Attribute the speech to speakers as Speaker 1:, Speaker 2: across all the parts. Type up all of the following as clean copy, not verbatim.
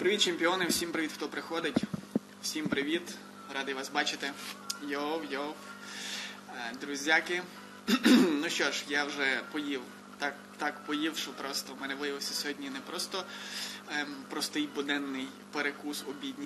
Speaker 1: Привіт, чемпіони, всім привіт, хто приходить. Всім привіт, радий вас бачити. Йоу. Друзяки. Ну що ж, я вже поїв. Так поїв, що просто в мене виявився сьогодні не просто простий буденний перекус обідній.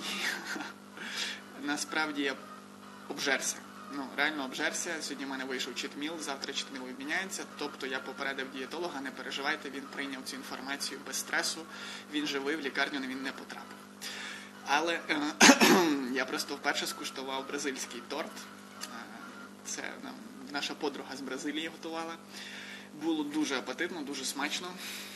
Speaker 1: Насправді я обжерся. Реально обжерся. Сьогодні в мене вийшов читміл, завтра читміл відміняється. Тобто я попередив дієтолога, не переживайте, він прийняв цю інформацію без стресу. Він живий, в лікарню він не потрапив. Але я просто вперше скуштував бразильський торт. Це наша подруга з Бразилії готувала. Було дуже апетитно, дуже смачно.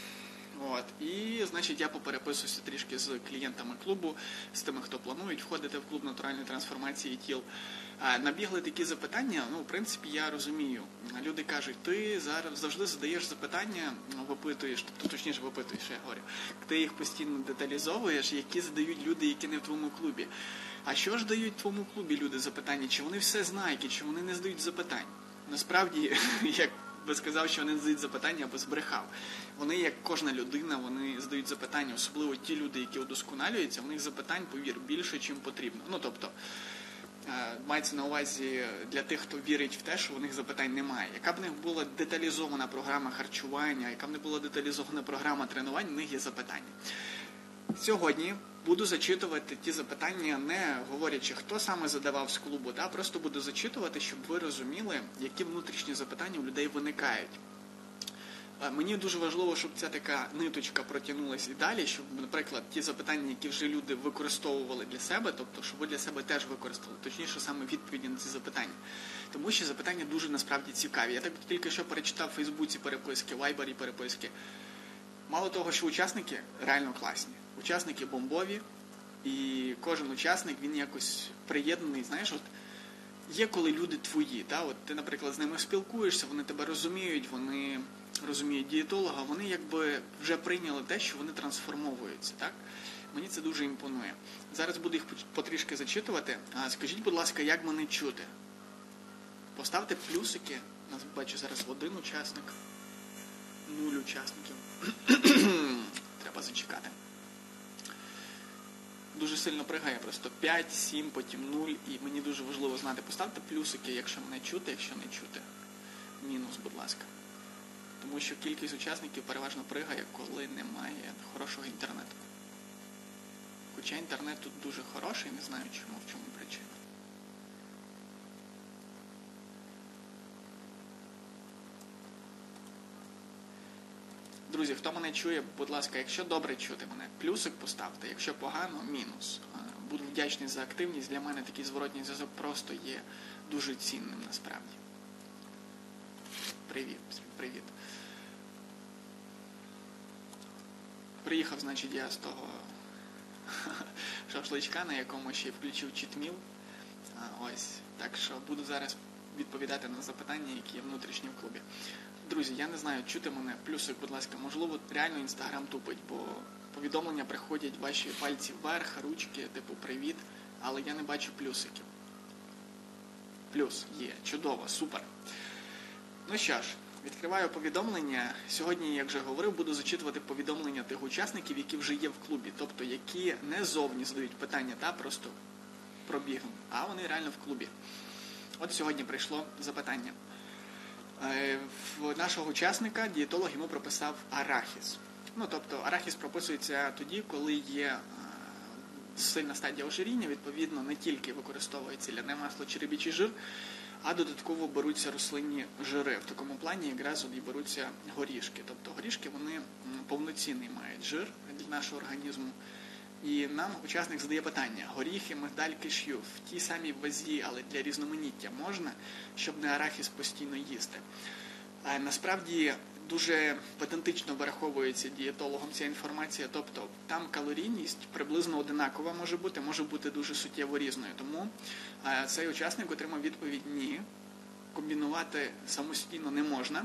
Speaker 1: І, значить, я попереписувався трішки з клієнтами клубу, з тими, хто планують входити в клуб натуральної трансформації тіл. Набігли такі запитання, в принципі, я розумію. Люди кажуть, ти зараз завжди задаєш запитання, випитуєш, точніше випитуєш, я говорю, ти їх постійно деталізовуєш, які задають люди, які не в твоєму клубі. А що ж дають в твоєму клубі люди запитання? Чи вони все знають, чи вони не задають запитань? Насправді, як би сказав, що вони задають запитання, або збрехав. Вони, як кожна людина, вони задають запитання, особливо ті люди, які удосконалюються, у них запитань, повір, більше, чим потрібно. Тобто, мається на увазі для тих, хто вірить в те, що у них запитань немає. Яка б в них була деталізована програма харчування, яка б не була деталізована програма тренувань, у них є запитання. Сьогодні буду зачитувати ті запитання, не говорячи, хто саме задавав з клубу, просто буду зачитувати, щоб ви розуміли, які внутрішні запитання у людей виникають. Мені дуже важливо, щоб ця така ниточка протягнулася і далі, щоб, наприклад, ті запитання, які вже люди використовували для себе, тобто, щоб ви для себе теж використали, точніше, саме відповіді на ці запитання. Тому що запитання дуже, насправді, цікаві. Я так тільки що перечитав в Фейсбуці переписки, в Вайбері переписки. Мало того, що учасники реально класні. Учасники бомбові, і кожен учасник, він якось приєднаний, знаєш, є коли люди твої, ти, наприклад, з ними спілкуєшся, вони тебе розуміють, вони розуміють дієтолога, вони якби вже прийняли те, що вони трансформовуються, так? Мені це дуже імпонує. Зараз буду їх потрішки зачитувати. Скажіть, будь ласка, як мене чути? Поставте плюсики. Нас, бачу, зараз 1 учасник, 0 учасників. Треба зачекати. Дуже сильно пригає, просто 5, 7, потім 0, і мені дуже важливо знати. Поставте плюсики, якщо мене чути, якщо не чути. Мінус, будь ласка. Тому що кількість учасників переважно пригає, коли немає хорошого інтернету. Хоча інтернет тут дуже хороший, не знаю чому, в чому причина. Друзі, хто мене чує, будь ласка, якщо добре чути мене, плюсик поставте, якщо погано, мінус. Буду вдячний за активність, для мене такий зворотній зв'язок просто є дуже цінним насправді. Привіт. Приїхав, значить, я з того шашличка, на якому ще включив читміл. Так що буду зараз відповідати на запитання, які є внутрішні в клубі. Друзі, я не знаю, чути мене, плюсик, будь ласка, можливо, реально Інстаграм тупить, бо повідомлення приходять, ваші пальці вверх, ручки, типу привіт, але я не бачу плюсиків. Плюс є, чудово, супер. Ну що ж, відкриваю повідомлення. Сьогодні, як вже говорив, буду зачитувати повідомлення тих учасників, які вже є в клубі, тобто які не зовні задають питання, просто пробігом, а вони реально в клубі. От сьогодні прийшло запитання. В нашого учасника дієтолог йому прописав арахіс. Тобто арахіс прописується тоді, коли є сильна стадія ожиріння, відповідно, не тільки використовується ляне масло чи рибічий жир, а додатково беруться рослинні жири. В такому плані якраз і беруться горішки. Тобто горішки, вони повноцінний мають жир для нашого організму. І нам учасник задає питання, горіхи, мигдаль, кешю в тій самій вазі, але для різноманіття можна, щоб не арахіс постійно їсти. Насправді дуже педантично вираховується дієтологом ця інформація, тобто там калорійність приблизно одинакова може бути дуже суттєво різною. Тому цей учасник отримав відповідь «ні», комбінувати самостійно не можна.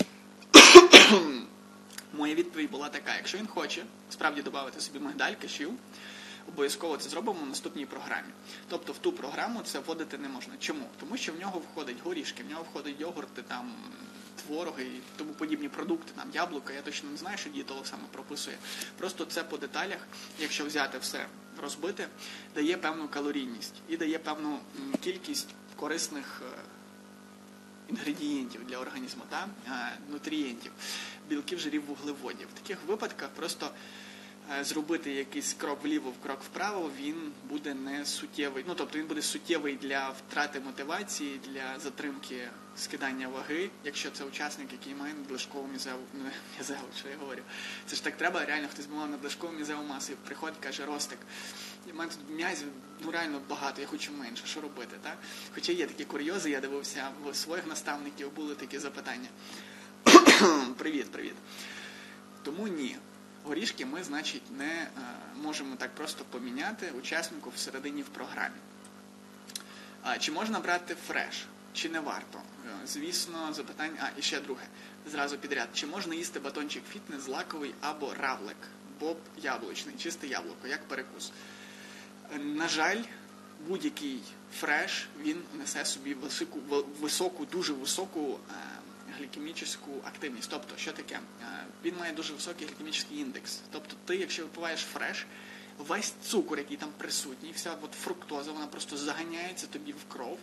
Speaker 1: Моя відповідь була така, якщо він хоче справді додати собі мигдаль, кешю, обов'язково це зробимо в наступній програмі. Тобто в ту програму це вводити не можна. Чому? Тому що в нього входять горішки, в нього входять йогурти, твороги і тому подібні продукти, там яблука, я точно не знаю, що дієтолог саме прописує. Просто це по деталях, якщо взяти все, розбити, дає певну калорійність і дає певну кількість корисних інгредієнтів для організму, нутрієнтів, білків, жирів, вуглеводів. В таких випадках просто зробити якийсь крок вліво, крок вправо, він буде не суттєвий. Ну, тобто він буде суттєвий для втрати мотивації, для затримки скидання ваги, якщо це учасник, який має надлишкову м'язеву, що я говорю. Це ж так треба, реально хтось мав надлишкову м'язеву масу, і приходить, каже, Ростик, у мене тут м'язів, реально багато, я хочу менше, що робити, так? Хоча є такі курйози, я дивився в своїх наставників, були такі запитання. Привіт. Тому ні. Горішки ми, значить, не можемо так просто поміняти учаснику всередині в програмі. Чи можна брати фреш? Чи не варто? Звісно, запитання... і ще друге, зразу підряд. Чи можна їсти батончик фітнес, злаковий або равлик? Боб яблучний, чисте яблуко, як перекус? На жаль, будь-який фреш, він несе собі високу, дуже високу глікемічну активність. Тобто, що таке? Він має дуже високий глікемічний індекс. Тобто, ти, якщо випиваєш фреш, весь цукор, який там присутній, вся фруктоза, вона просто заганяється тобі в кров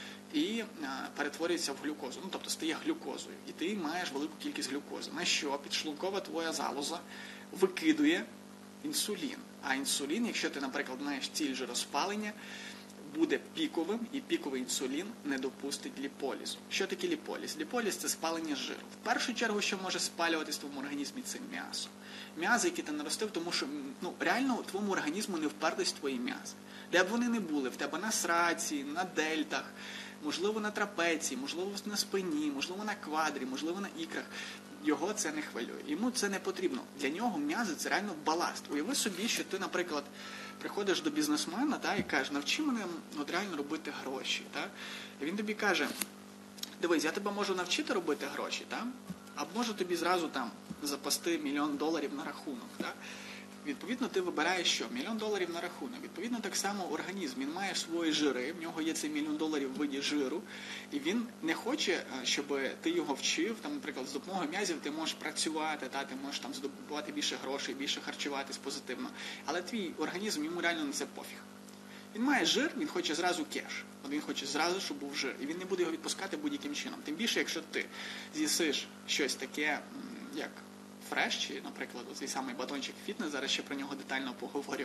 Speaker 1: і перетворюється в глюкозу. Ну, тобто, стає глюкозою. І ти маєш велику кількість глюкози. На що підшлункова твоя залоза викидує інсулін. А інсулін, якщо ти, наприклад, маєш ціль жироспалення, буде піковим, і піковий інсулін не допустить ліполізу. Що таке ліполіз? Ліполіз – це спалення жиру. В першу чергу, що може спалюватись в твоєму організмі, це м'ясо. М'ясо, яке ти наростив, тому що реально у твоєму організму не вперлись твої м'язи. Де б вони не були, в тебе на сраці, на дельтах, можливо на трапеції, можливо на спині, можливо на квадрі, можливо на ікрах. Його це не хвилює. Йому це не потрібно. Для нього м'язи – це реально баласт. Уяви собі, що ти, наприклад, приходиш до бізнесмена і кажеш, навчи мене реально робити гроші. І він тобі каже, дивись, я тебе можу навчити робити гроші, а можу тобі зразу запасти $1 мільйон на рахунок. Відповідно, ти вибираєш що? $1 мільйон на рахунок. Відповідно, так само організм, він має свої жири, в нього є цей $1 мільйон в виді жиру, і він не хоче, щоб ти його вчив, наприклад, з допомогою м'язів ти можеш працювати, ти можеш здобувати більше грошей, більше харчуватись позитивно. Але твій організм, йому реально на це пофіг. Він має жир, він хоче зразу кеш. Він хоче зразу, щоб був жир. І він не буде його відпускати будь-яким чином. Тим більше, якщо ти з'їсиш щось таке, як фреш, чи, наприклад, цей самий батончик фітнес, зараз ще про нього детально поговорю,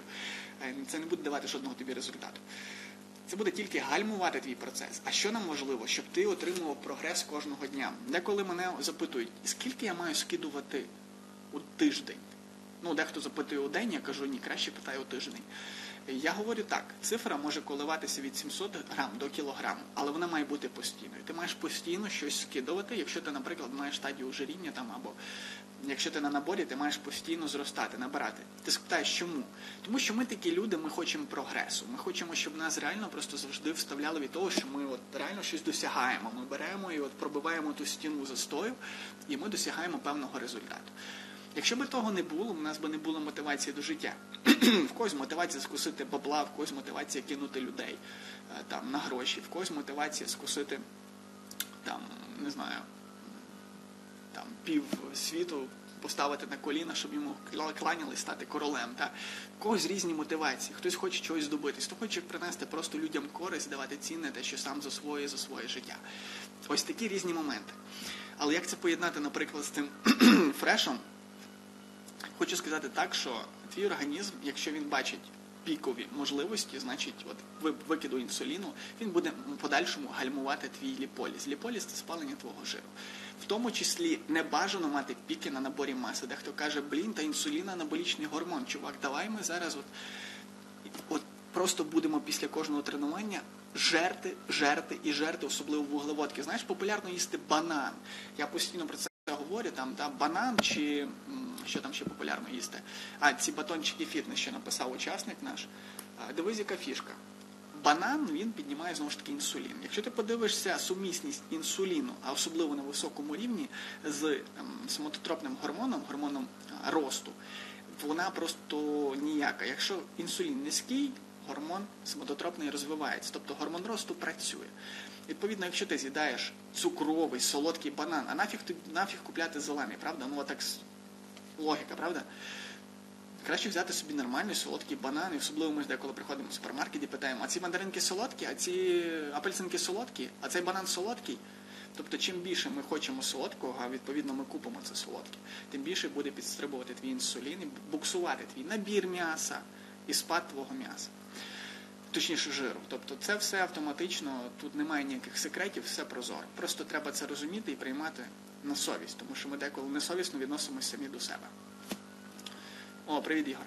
Speaker 1: це не буде давати жодного тобі результату. Це буде тільки гальмувати твій процес. А що нам важливо? Щоб ти отримував прогрес кожного дня. Деколи мене запитують, скільки я маю скидувати у тиждень? Дехто запитує у день, я кажу, ні, краще питаю у тиждень. Я говорю так, цифра може коливатися від 700 грам до кілограму, але вона має бути постійною. Ти маєш постійно щось скидувати, якщо ти, наприклад, маєш стадію ожиріння, або якщо ти на наборі, ти маєш постійно зростати, набирати. Ти спитаєш, чому? Тому що ми такі люди, ми хочемо прогресу. Ми хочемо, щоб нас реально просто завжди вставляли від того, що ми реально щось досягаємо. Ми беремо і пробиваємо ту стіну застою, і ми досягаємо певного результату. Якщо б того не було, у нас би не було мотивації до життя. В когось мотивація скусити бабла, в когось мотивація кинути людей на гроші, в когось мотивація скусити, пів світу поставити на коліна, щоб йому кланялись, стати королем. В когось різні мотивації, хтось хоче чогось здобитись, хто хоче принести просто людям користь, давати цінне те, що сам засвоює за своє життя. Ось такі різні моменти. Але як це поєднати, наприклад, з тим фрешом? Хочу сказати так, що твій організм, якщо він бачить пікові можливості, значить, викиду інсуліну, він буде в подальшому гальмувати твій ліполіз. Ліполіз – це спалення твого жиру. В тому числі не бажано мати піки на наборі маси. Дехто каже, та інсулін – анаболічний гормон. Чувак, давай ми зараз просто будемо після кожного тренування жерти, особливо вуглеводки. Знаєш, популярно їсти банан. Я постійно про це говорю, банан чи... Що там ще популярно їсти? Ці батончики фітнес, що написав учасник наш. Дивись, яка фішка. Банан, він піднімає, знову ж таки, інсулін. Якщо ти подивишся сумісність інсуліну, а особливо на високому рівні, з соматотропним гормоном росту, вона просто ніяка. Якщо інсулін низький, гормон смототропний розвивається, тобто гормон росту працює. Відповідно, якщо ти з'їдаєш цукровий, солодкий банан, а нафіг купляти зелений, правда? Ну, отак логіка, правда? Краще взяти собі нормальний солодкий банан, і особливо ми деколи приходимо в супермаркет і питаємо, а ці мандаринки солодкі, а ці апельсинки солодкі, а цей банан солодкий? Тобто, чим більше ми хочемо солодкого, а відповідно ми купимо це солодке, тим більше буде підстрибувати твій інсулін і буксувати твій набір м'яса і спад твого м'яса. Точніше, жиру. Тобто це все автоматично, тут немає ніяких секретів, все прозоро. Просто треба це розуміти і приймати на совість, тому що ми деколи несовісно відносимося самі до себе. О, привіт, Ігор.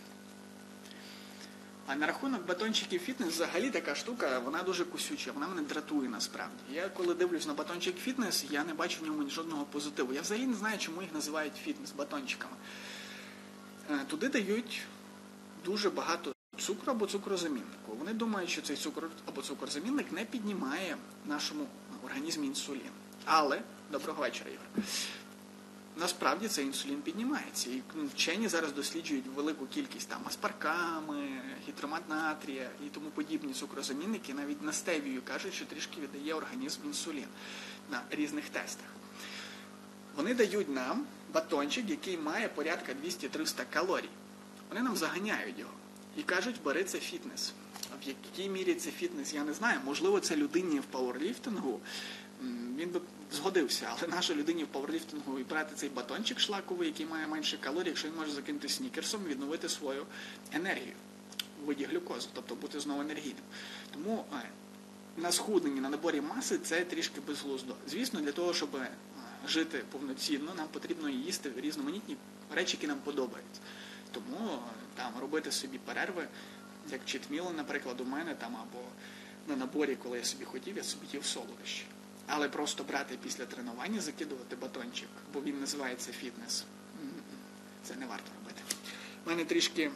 Speaker 1: А на рахунок батончиків фітнес взагалі така штука, вона дуже кусюча, вона мене дратує насправді. Я коли дивлюсь на батончик фітнес, я не бачу в ньому жодного позитиву. Я взагалі не знаю, чому їх називають фітнес-батончиками. Туди дають дуже багато цукру або цукрозаміннику. Вони думають, що цей цукор або цукрозамінник не піднімає в нашому організмі інсулін. Але, доброго вечора, Ігор. Насправді цей інсулін піднімається. І вчені зараз досліджують велику кількість там аспарками, гідромат натрія і тому подібні цукрозамінники. Навіть на стевію кажуть, що трішки віддає організм інсулін на різних тестах. Вони дають нам батончик, який має порядка 200-300 калорій. Вони нам заганяють його. І кажуть, бери це фітнес. В якій мірі це фітнес, я не знаю. Можливо, це людині в пауерліфтингу, він би згодився, але нашій людині в пауерліфтингу і брати цей батончик шлаковий, який має менше калорій, якщо він може закинути снікерсом, відновити свою енергію у виді глюкози, тобто бути знову енергійним. Тому на схудненні, на наборі маси це трішки безглуздо. Звісно, для того, щоб жити повноцінно, нам потрібно їсти різноманітні речі, які нам подобаються. Тому там робити собі перерви, як читміли, наприклад, у мене там, або на наборі, коли я собі хотів, я собі їв солодощі. Але просто брати після тренування, закидувати батончик, бо він називається фітнес, це не варто робити. У мене трішки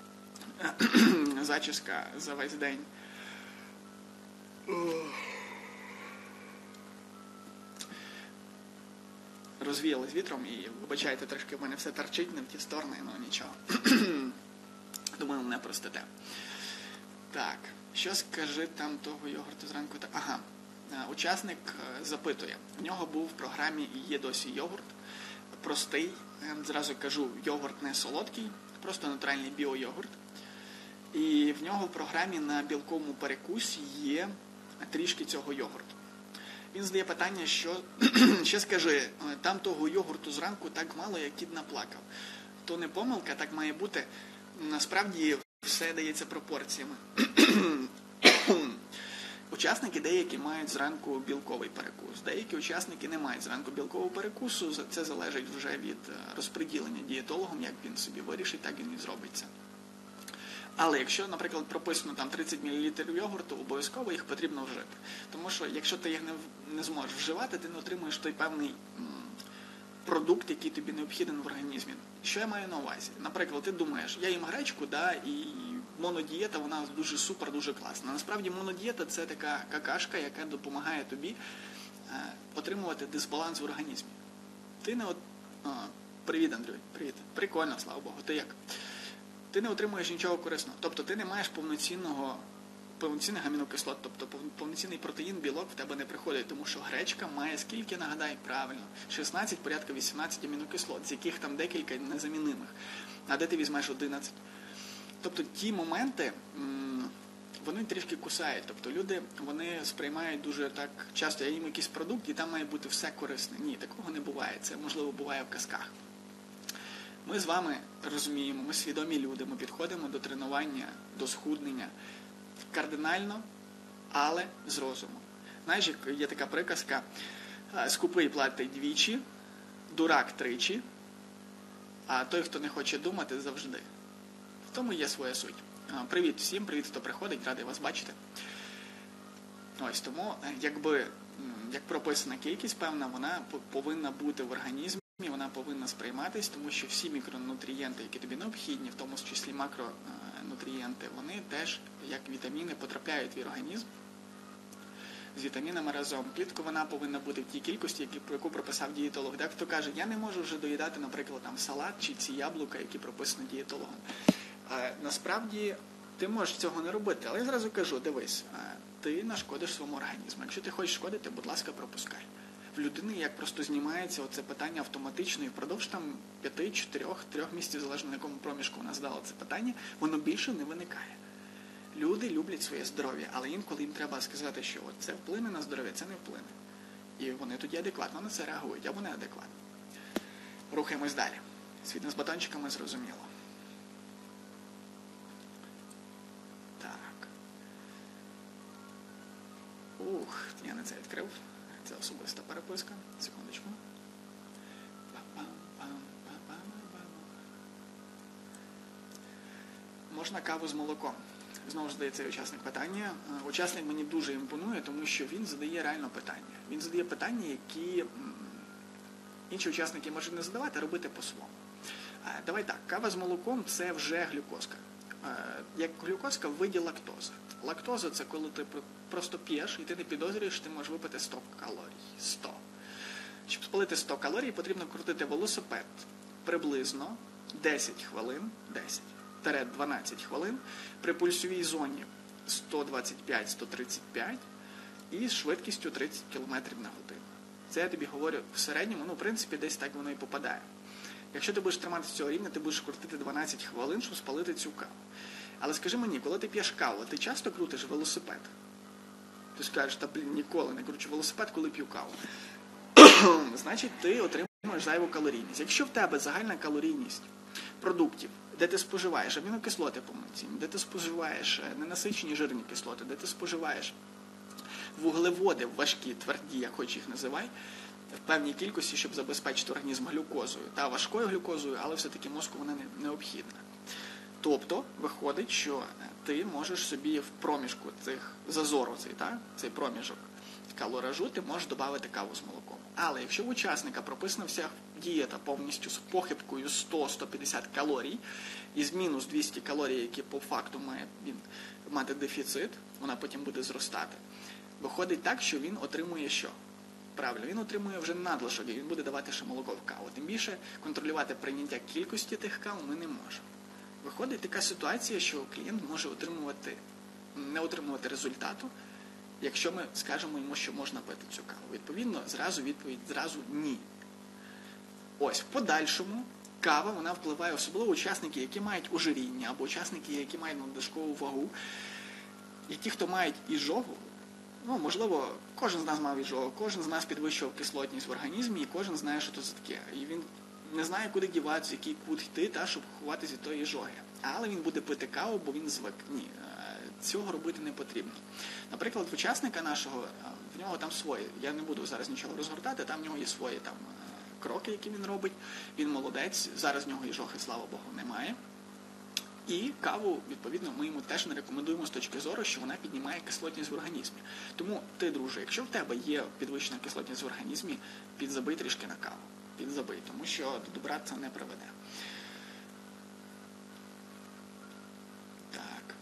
Speaker 1: зачіска за весь день. Розвіялась вітром і, вибачайте, трошки в мене все торчить не в ті сторони, ну нічого. Думаю, мене простите. Так, що скажи там того йогурту зранку? Ага, учасник запитує. У нього був в програмі «Є досі йогурт». Простий, зразу кажу, йогурт не солодкий, просто натуральний біойогурт. І в нього в програмі на білковому перекусі є трішки цього йогурту. Він задає питання, що ще скажи, там того йогурту зранку так мало, як кіт наплакав. То не помилка, так має бути. Насправді все дається пропорціями. Учасники деякі мають зранку білковий перекус, деякі учасники не мають зранку білкового перекусу. Це залежить вже від розподілення дієтологом, як він собі вирішить, так він і зробиться. Але якщо, наприклад, прописано там 30 мл йогурту, обов'язково їх потрібно вжити. Тому що якщо ти їх не зможеш вживати, ти не отримуєш той певний продукт, який тобі необхіден в організмі. Що я маю на увазі? Наприклад, ти думаєш, я їм гречку, і монодієта, вона дуже супер, дуже класна. Насправді монодієта – це така какашка, яка допомагає тобі отримувати дисбаланс в організмі. Ти не Привіт, Андрій, привіт. Прикольно, слава Богу. Ти як? Ти не отримуєш нічого корисного. Тобто ти не маєш повноцінних амінокислот, тобто повноцінний протеїн, білок в тебе не приходить, тому що гречка має скільки, нагадай, правильно, 16, порядка 18 амінокислот, з яких там декілька незамінимих. А де ти візьмеш 11? Тобто ті моменти, вони трішки кусають. Тобто люди, вони сприймають дуже так часто, я їм якийсь продукт, і там має бути все корисне. Ні, такого не буває. Це, можливо, буває в казках. Ми з вами розуміємо, ми свідомі люди, ми підходимо до тренування, до схуднення кардинально, але з розумом. Знаєш, є така приказка, скупий платить двічі, дурак тричі, а той, хто не хоче думати, завжди. В тому є своя суть. Привіт всім, привіт, хто приходить, радий вас бачити. Ось, тому, як прописана кількість певна, вона повинна бути в організмі, вона повинна сприйматись, тому що всі мікронутрієнти, які тобі необхідні, в тому числі макронутрієнти, вони теж, як вітаміни, потрапляють в твій організм з вітамінами разом. Клітковина повинна бути в тій кількості, яку прописав дієтолог. Дехто каже, я не можу вже доїдати, наприклад, там салат чи ці яблука, які прописані дієтологом. Насправді, ти можеш цього не робити. Але я зразу кажу, дивись, ти нашкодиш своєму організму. Якщо ти хочеш шкодити, будь ласка, пропускай. В людини як просто знімається оце питання автоматично і впродовж 5, 4, 3 місяців, залежно на якому проміжку вона задала це питання, воно більше не виникає. Люди люблять своє здоров'я, але інколи їм треба сказати, що це вплине на здоров'я, це не вплине. І вони тоді адекватно на це реагують, або неадекватно. Рухаємось далі. Світ з батончиками зрозуміло. Так. Я не це відкрив. Це особиста переписка. Секундочку. Можна каву з молоком? Знову ж задає цей учасник питання. Учасник мені дуже імпонує, тому що він задає реально питання. Він задає питання, які інші учасники можуть не задавати, а робити по-своєму. Давай так, кава з молоком – це вже глюкозка. Як глюкозка в виді лактози. Лактоза – це коли ти просто п'єш і ти не підозрюєш, що ти можеш випити 100 калорій. 100. Щоб спалити 100 калорій, потрібно крутити велосипед приблизно 10 хвилин, 10-12 хвилин, при пульсовій зоні 125-135 і з швидкістю 30 км на годину. Це я тобі говорю в середньому, в принципі, десь так воно і попадає. Якщо ти будеш триматися цього рівня, ти будеш крутити 12 хвилин, щоб спалити цю каву. Але скажи мені, коли ти п'єш каву, ти часто крутиш велосипед? Ти скажеш, ніколи не кручу велосипед, коли п'ю каву. Значить, ти отримуєш зайву калорійність. Якщо в тебе загальна калорійність продуктів, де ти споживаєш амінокислоти повноцінні, де ти споживаєш ненасичені жирні кислоти, де ти споживаєш вуглеводи важкі, тверді, як хоч їх називай, в певній кількості, щоб забезпечити організм глюкозою та важкою глюкозою, але все-таки мозку вона необхідна. Тобто, виходить, що ти можеш собі в проміжку цих зазору, цей проміжок калоражу, ти можеш додати каву з молоком. Але якщо в учасника прописана вся дієта повністю з похибкою 100-150 калорій, і з мінус 200 калорій, які по факту має він мати дефіцит, вона потім буде зростати, виходить так, що він отримує що? Правильно, він отримує вже надлишок, і він буде давати ще молоко в каву. Тим більше контролювати прийняття кількості тих кав ми не можемо. Виходить така ситуація, що клієнт може не отримувати результату, якщо ми скажемо йому, що можна пити цю каву. Відповідно, відповідь ні. Ось, в подальшому кава, вона впливає, особливо учасники, які мають ожиріння, або учасники, які мають надлишкову вагу, і ті, хто мають іжогу, можливо, кожен з нас мав іжогу, кожен з нас підвищував кислотність в організмі, і кожен знає, що це таке. І він не знає, куди діватися, який кут йти, щоб ховатися від тої іжоги. Але він буде пити каву, бо він звик. Ні, цього робити не потрібно. Наприклад, в учасника нашого, в нього там свої, я не буду зараз нічого розгортати, там в нього є свої кроки, які він робить. Він молодець, зараз в нього іжоги, слава Богу, немає. І каву, відповідно, ми йому теж не рекомендуємо з точки зору, що вона піднімає кислотність в організмі. Тому ти, друже, якщо в тебе є підвищена кислотність в організмі, підзабий трішки на каву. Підзабий, тому що до добра це не приведе. Так.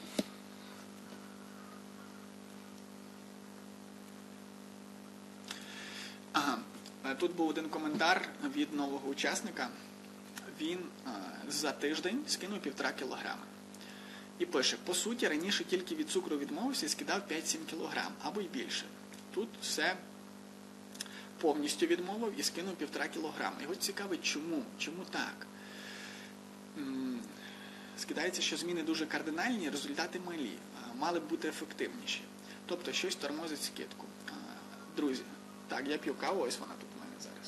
Speaker 1: Тут був один коментар від нового учасника. Він за тиждень скинув 1,5 кілограми. І пише, по суті, раніше тільки від цукру відмовився і скидав 5-7 кілограм, або й більше. Тут все повністю відмовив і скинув 1,5 кілограма. Його цікавить, чому? Чому так? Скидається, що зміни дуже кардинальні, результати малі, мали б бути ефективніші. Тобто, щось тормозить скидку. Друзі, так, я п'ю каву, ось вона тут у мене зараз.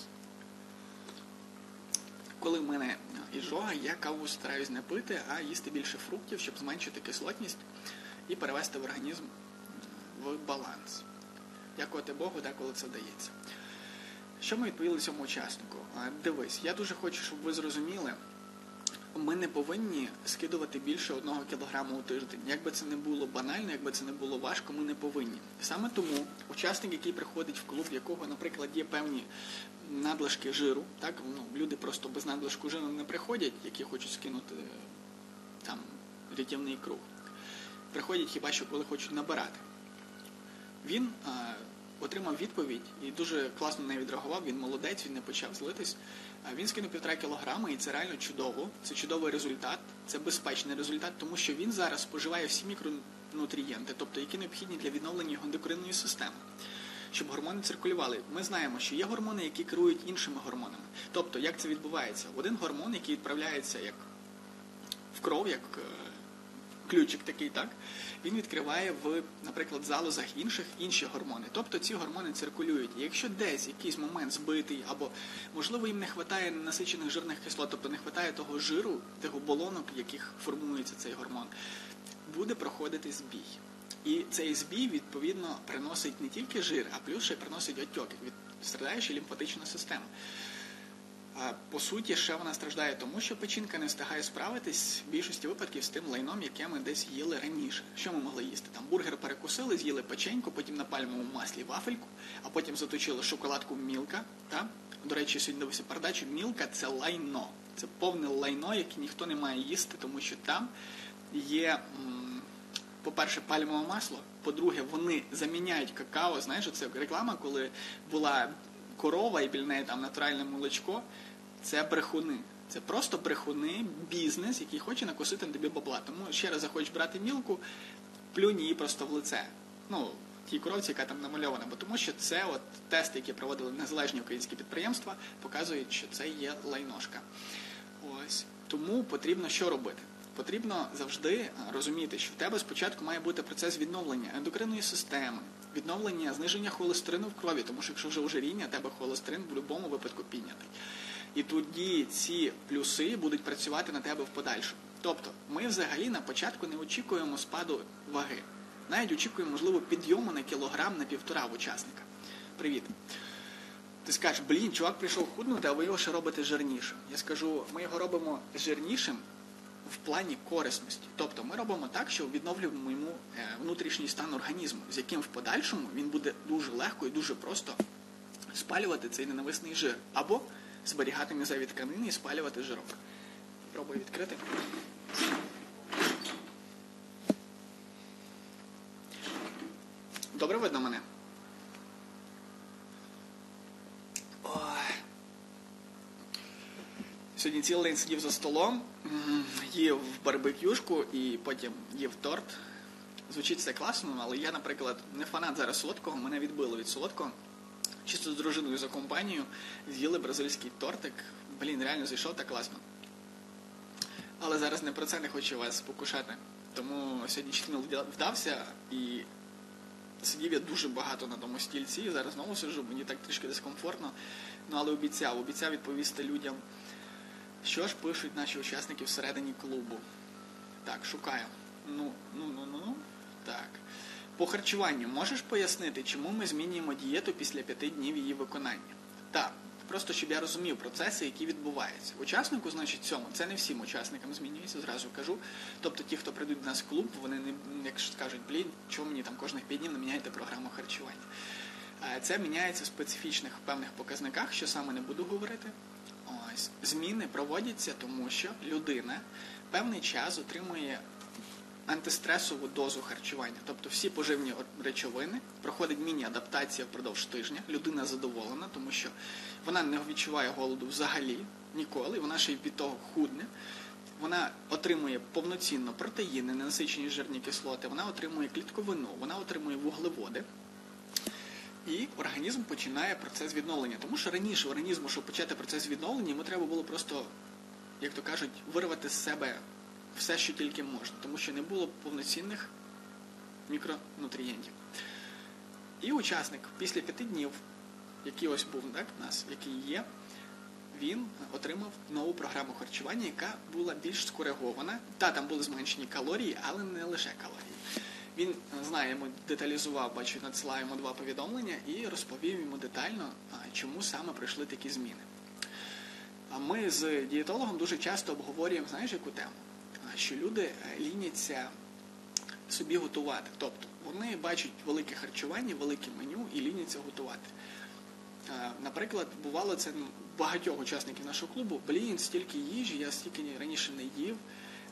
Speaker 1: Коли в мене іжога, я каву стараюсь не пити, а їсти більше фруктів, щоб зменшити кислотність і перевести в організм в баланс. Дякувати Богу, деколи це вдається. Що ми відповіли цьому учаснику? Дивись, я дуже хочу, щоб ви зрозуміли, ми не повинні скидувати більше 1 кілограма у тиждень. Як би це не було банально, як би це не було важко, ми не повинні. Саме тому учасник, який приходить в клуб, якого, наприклад, є певні надлишки жиру, так, люди просто без надлишку жиру не приходять, які хочуть скинути рятівний круг. Приходять хіба що, коли хочуть набирати. Він отримав відповідь і дуже класно на неї відреагував, він молодець, він не почав злитись. Він скинув 1,5 кілограми, і це реально чудово, це чудовий результат, це безпечний результат, тому що він зараз споживає всі мікронутрієнти, тобто які необхідні для відновлення його ендокринної системи, щоб гормони циркулювали. Ми знаємо, що є гормони, які керують іншими гормонами. Тобто, як це відбувається? Один гормон, який відправляється як в кров, як ключик такий, так, він відкриває в, наприклад, залозах інші гормони. Тобто ці гормони циркулюють. І якщо десь якийсь момент збитий, або, можливо, їм не вистачає насичених жирних кислот, тобто не вистачає того жиру, тих оболонок, в яких формується цей гормон, буде проходити збій. І цей збій, відповідно, приносить не тільки жир, а плюс ще приносить отьоки, страждаючи лімфатичну систему. По суті, ще вона страждає тому, що печінка не встигає справитись в більшості випадків з тим лайном, яке ми десь їли раніше. Що ми могли їсти? Там бургер перекусили, з'їли печеньку, потім на пальмовому маслі вафельку, а потім заточили шоколадку Мілка. Та? До речі, сьогодні дивився передачу, Мілка – це лайно. Це повне лайно, яке ніхто не має їсти, тому що там є, по-перше, пальмове масло, по-друге, вони заміняють какао. Знаєш, це реклама, коли була корова і біля неї там натуральне молочко, це брехуни. Це просто брехуни, бізнес, який хоче накосити на тобі бабла. Тому ще раз захочеш брати Мілку, плюнь її просто в лице. Ну, тій коровці, яка там намальована. Бо тому що це от тести, які проводили незалежні українські підприємства, показують, що це є лайношка. Ось. Тому потрібно що робити? Потрібно завжди розуміти, що в тебе спочатку має бути процес відновлення ендокринної системи, відновлення, зниження холестерину в крові, тому що якщо вже ожиріння, тебе холестерин в будь-якому випадку піднятий. І тоді ці плюси будуть працювати на тебе в подальшому. Тобто, ми взагалі на початку не очікуємо спаду ваги. Навіть очікуємо, можливо, підйому на кілограм, на 1,5 в учасника. Привіт. Ти скажеш, чувак прийшов худнути, а ви його ще робите жирнішим. Я скажу, ми його робимо жирнішим в плані корисності. Тобто ми робимо так, що відновлюємо йому внутрішній стан організму, з яким в подальшому він буде дуже легко і дуже просто спалювати цей ненависний жир. Або зберігати м'язеві тканини і спалювати жирок. Пробую відкрити. Добре видно мене? Сьогодні цілий день сидів за столом, їв барбекюшку і потім їв торт. Звучить все класно, але я, наприклад, не фанат зараз солодкого, мене відбило від солодкого. Чисто з дружиною за компанію з'їли бразильський тортик. Реально зайшов так класно. Але зараз не про це не хочу вас покушати. Тому сьогодні читміл вдався і сидів я дуже багато на тому стільці. Зараз знову сиджу, мені так трішки дискомфортно. Але обіцяв відповісти людям, що ж пишуть наші учасники всередині клубу. Так, шукаю. Так. По харчуванню можеш пояснити, чому ми змінюємо дієту після 5 днів її виконання? Так. Просто, щоб я розумів процеси, які відбуваються. Учаснику, значить, цьому, це не всім учасникам змінюється, зразу кажу. Тобто ті, хто прийдуть до нас в клуб, вони не, якщо скажуть, чому мені там кожних 5 днів не міняєте програму харчування. Це міняється в специфічних певних показниках, що саме не буду говорити. Ось. Зміни проводяться, тому що людина певний час отримує антистресову дозу харчування. Тобто всі поживні речовини, проходить міні-адаптація впродовж тижня, людина задоволена, тому що вона не відчуває голоду взагалі, ніколи, вона ще й від того худне, вона отримує повноцінно протеїни, ненасичені жирні кислоти, вона отримує клітковину, вона отримує вуглеводи, і організм починає процес відновлення. Тому що раніше організму, щоб почати процес відновлення, йому треба було просто, як то кажуть, вирвати з себе все, що тільки можна, тому що не було повноцінних мікронутрієнтів. І учасник після 5 днів, який ось був у нас, який є, він отримав нову програму харчування, яка була більш скоригована. Там були зменшені калорії, але не лише калорії. Він знає, йому деталізував, бачу, надсилаю йому 2 повідомлення і розповів йому детально, чому саме прийшли такі зміни. Ми з дієтологом дуже часто обговорюємо, знаєш, яку тему? Що люди ліняться собі готувати. Тобто, вони бачать велике харчування, велике меню і ліняться готувати. Наприклад, бувало це багатьох учасників нашого клубу, стільки їжі, я стільки раніше не їв,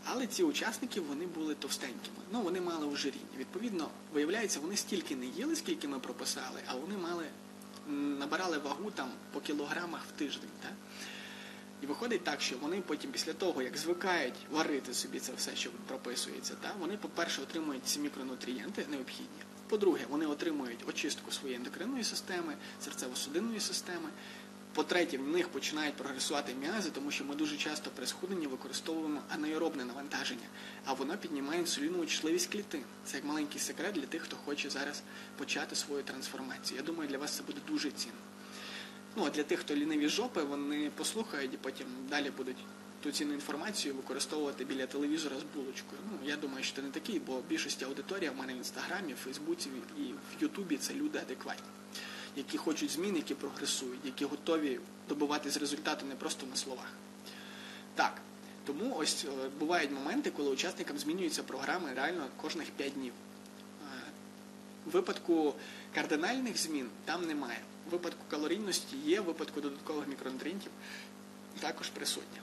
Speaker 1: Але ці учасники, вони були товстенькими. Ну, вони мали ожиріння. Відповідно, виявляється, вони стільки не їли, скільки ми прописали, а вони набирали вагу там по кілограмах в тиждень. Так? І виходить так, що вони потім після того, як звикають варити собі це все, що прописується, вони, по-перше, отримують ці мікронутрієнти необхідні. По-друге, вони отримують очистку своєї ендокринної системи, серцево-судинної системи. По-третє, в них починають прогресувати м'язи, тому що ми дуже часто при схудненні використовуємо анаеробне навантаження, а воно піднімає інсулінову чутливість клітин. Це як маленький секрет для тих, хто хоче зараз почати свою трансформацію. Я думаю, для вас це буде дуже цінно. Ну, а для тих, хто ліниві жопи, вони послухають і потім далі будуть ту цінну інформацію використовувати біля телевізора з булочкою. Ну, я думаю, що це не такий, бо більшість аудиторія в мене в Інстаграмі, в Фейсбуці і в Ютубі – це люди адекватні, які хочуть змін, які прогресують, які готові добиватись результату не просто на словах. Так, тому ось бувають моменти, коли учасникам змінюються програми реально кожних 5 днів. В випадку кардинальних змін там немає. В випадку калорійності є, в випадку додаткових мікронутрієнтів також присутня.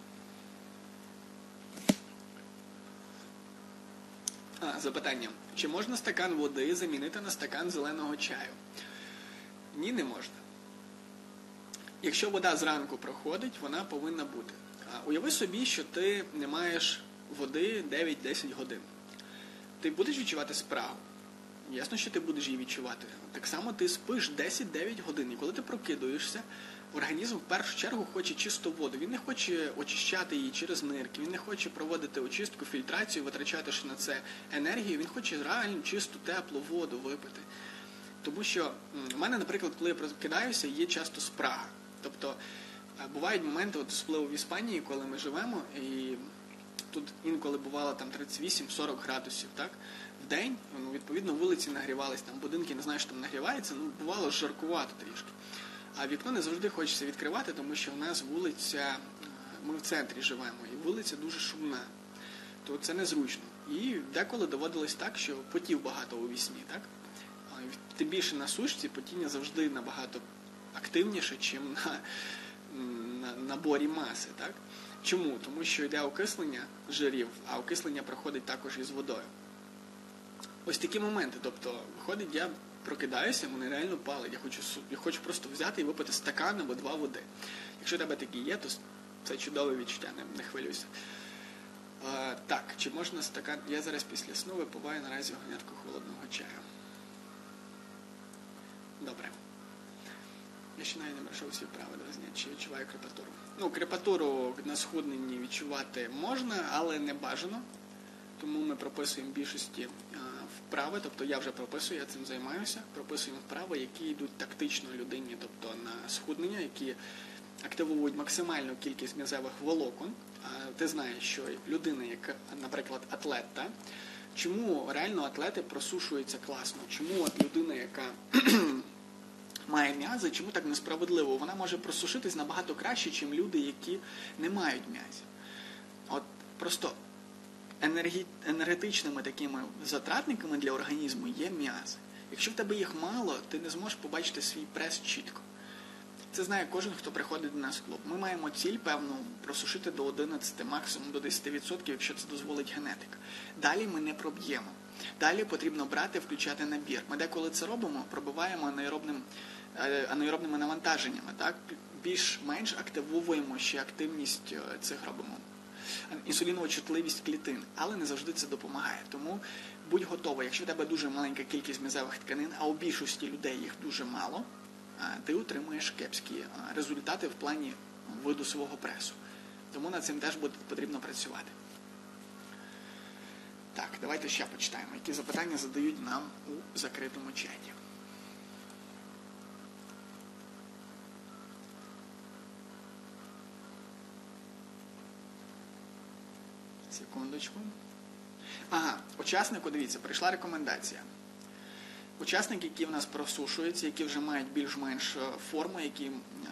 Speaker 1: Запитання. Чи можна стакан води замінити на стакан зеленого чаю? Ні, не можна. Якщо вода зранку проходить, вона повинна бути. Уяви собі, що ти не маєш води 9-10 годин. Ти будеш відчувати спрагу? Ясно, що ти будеш її відчувати. Так само ти спиш 10-9 годин. І коли ти прокидуєшся, організм в першу чергу хоче чисту воду. Він не хоче очищати її через нирки, він не хоче проводити очистку, фільтрацію, витрачати на це енергію. Він хоче реально чисту, теплу воду випити. Тому що в мене, наприклад, коли я прокидаюся, є часто спрага. Тобто, бувають моменти, особливо в Іспанії, коли ми живемо, і тут інколи бувало там 38-40 градусів, так? В день, відповідно, вулиці нагрівались, там будинки, не знаю, що там нагрівається, бувало жаркувато трішки. А вікно не завжди хочеться відкривати, тому що в нас вулиця, ми в центрі живемо, і вулиця дуже шумна. То це незручно. І деколи доводилось так, що потів багато у вісні, так? Тим більше на сушці потіння завжди набагато активніше, ніж на наборі маси. Так? Чому? Тому що йде окислення жирів, а окислення проходить також із водою. Ось такі моменти. Тобто, виходить, я прокидаюся, мене реально палить. Я хочу просто взяти і випити стакан або 2 води. Якщо у тебе такі є, то це чудове відчуття, не хвилюйся. Так, чи можна стакан... Я зараз після сну випиваю наразі горнятку холодного чаю. Добре. Я ще навіть не пройшов всі вправи, чи відчуваю крепатуру. Крепатуру на схудненні відчувати можна, але не бажано. Тому ми прописуємо більшості вправи, тобто я вже прописую, я цим займаюся. Прописуємо вправи, які йдуть тактично людині, тобто на схуднення, які активують максимальну кількість м'язевих волокон. Ти знаєш, що людина, яка, наприклад, атлет, чому реально атлети просушуються класно? Чому людина, яка має м'язи, чому так несправедливо? Вона може просушитись набагато краще, ніж люди, які не мають м'язів. От просто енергетичними такими затратниками для організму є м'язи. Якщо в тебе їх мало, ти не зможеш побачити свій прес чітко. Це знає кожен, хто приходить до нас в клуб. Ми маємо ціль, певну, просушити до 11, максимум до 10%, якщо це дозволить генетика. Далі ми не проб'ємо. Далі потрібно брати, включати набір. Ми деколи це робимо, пробиваємо анаеробними навантаженнями. Так? Більш-менш активовуємо ще активність цих робимо. Інсулінова чутливість клітин, але не завжди це допомагає. Тому будь готовий, якщо в тебе дуже маленька кількість м'язевих тканин, а у більшості людей їх дуже мало, ти отримуєш кепські результати в плані виду свого пресу. Тому над цим теж потрібно працювати. Так, давайте ще почитаємо, які запитання задають нам у закритому чаті. Секундочку. Учаснику, дивіться, прийшла рекомендація. Учасники, які в нас просушуються, які вже мають більш-менш форму, які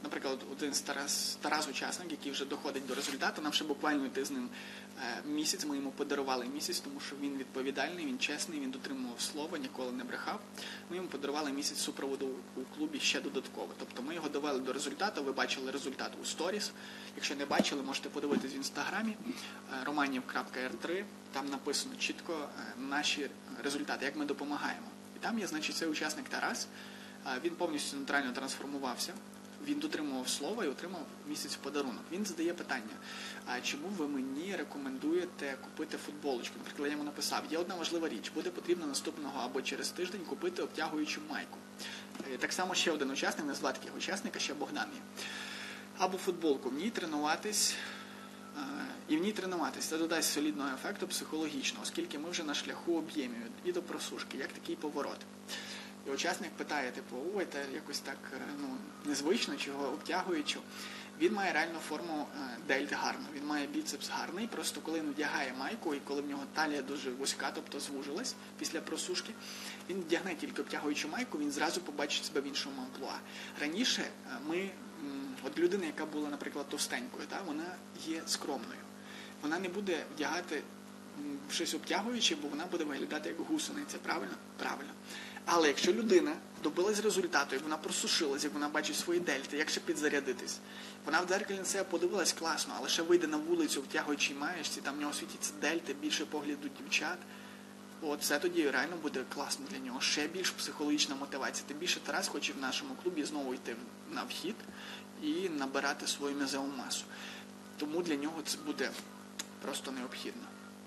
Speaker 1: наприклад, один Тарас учасник, який вже доходить до результату, нам ще буквально йти з ним місяць, ми йому подарували місяць, тому що він відповідальний, він чесний, він дотримував слова, ніколи не брехав. Ми йому подарували місяць супроводу у клубі ще додатково. Тобто ми його довели до результату, ви бачили результат у сторіс. Якщо не бачили, можете подивитись в інстаграмі romanів.r3, там написано чітко наші результати, як ми допомагаємо. І там є, значить, цей учасник Тарас, він повністю нейтрально трансформувався, він дотримував слова і отримав місяць в подарунок. Він задає питання, а чому ви мені рекомендуєте купити футболочку? Наприклад, я йому написав, є одна важлива річ, буде потрібно наступного або через тиждень купити обтягуючу майку. Так само ще один учасник, не звати таких учасника, ще Богдан є. Або футболку, в ній тренуватись, і в ній тренуватись. Це додасть солідного ефекту психологічного, оскільки ми вже на шляху об'ємів і до просушки, як такий поворот. І учасник питає, ой, це якось так незвично, чого обтягуючу. Він має реальну форму дельт гарну, він має біцепс гарний, просто коли він вдягає майку і коли в нього талія дуже вузька, тобто звужилась після просушки, він вдягне тільки обтягуючу майку, він зразу побачить себе в іншому амплуа. Раніше от людина, яка була, наприклад, товстенькою, вона є скромною. Вона не буде вдягати щось обтягуюче, бо вона буде виглядати як гусениця. Правильно? Правильно. Але якщо людина добилась результату, як вона просушилась, як вона бачить свої дельти, як ще підзарядитись, вона в дзеркалі на себе подивилась класно, але ще вийде на вулицю, втягуючи маєшці, там в нього світяться дельти, більше погляду дівчат, це тоді реально буде класно для нього. Ще більш психологічна мотивація. Тим більше Тарас хоче в нашому клубі знову йти на вхід і набирати свою м'язову масу. Тому для нього це буде просто необхідно.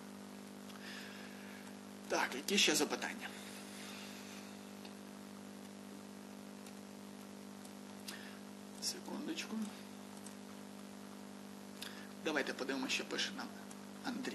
Speaker 1: Так, які ще запитання? Секундочку. Давайте подивимося, що пише нам Андрій.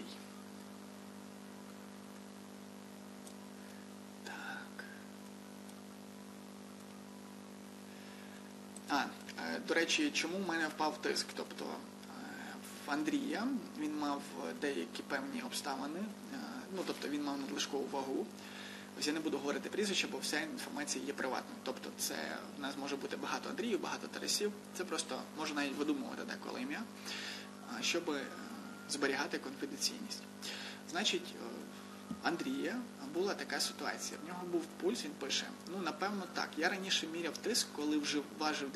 Speaker 1: До речі, чому в мене впав тиск? Тобто в Андрія він мав деякі певні обставини, тобто він мав надлишкову вагу. Ось я не буду говорити прізвище, бо вся інформація є приватною. Тобто це в нас може бути багато Андріїв, багато Тарасів. Це просто можна навіть видумувати деколи ім'я, щоб зберігати конфіденційність. Значить, Андрія була така ситуація. В нього був пульс, він пише, напевно так. Я раніше міряв тиск, коли вже важив